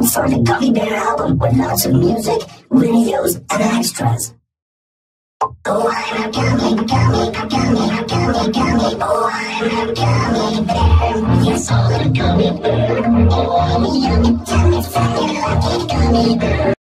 time for the Gummy Bear album with lots of music, videos, and extras. Oh, I'm a gummy, gummy, gummy, gummy, gummy. Oh, I'm a gummy bear. Yes, I'm a gummy bear. Oh, I'm a yummy, tummy, funny, lucky gummy bear.